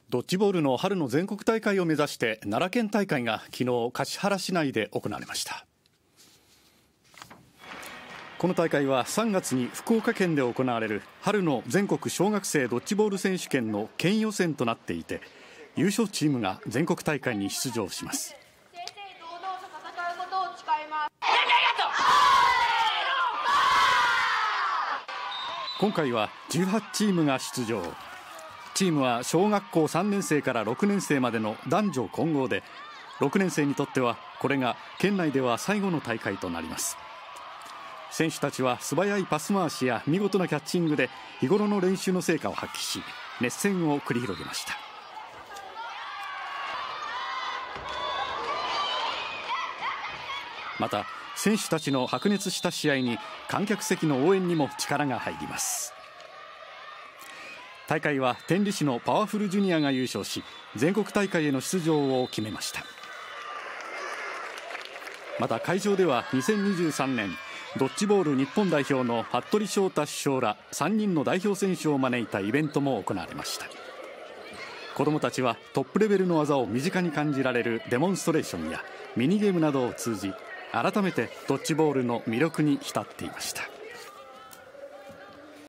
ドッジボールの春の全国大会を目指して奈良県大会が昨日橿原市内で行われました。この大会は3月に福岡県で行われる春の全国小学生ドッジボール選手権の県予選となっていて、優勝チームが全国大会に出場します。今回は18チームが出場。チームは小学校3年生から6年生までの男女混合で、6年生にとってはこれが県内では最後の大会となります。選手たちは素早いパス回しや見事なキャッチングで日頃の練習の成果を発揮し、熱戦を繰り広げました。また選手たちの白熱した試合に観客席の応援にも力が入ります。大会は天理市のパワフルジュニアが優勝し、全国大会への出場を決めました。また会場では2023年ドッジボール日本代表の服部翔太主将ら3人の代表選手を招いたイベントも行われました。子どもたちはトップレベルの技を身近に感じられるデモンストレーションやミニゲームなどを通じ、改めてドッジボールの魅力に浸っていました。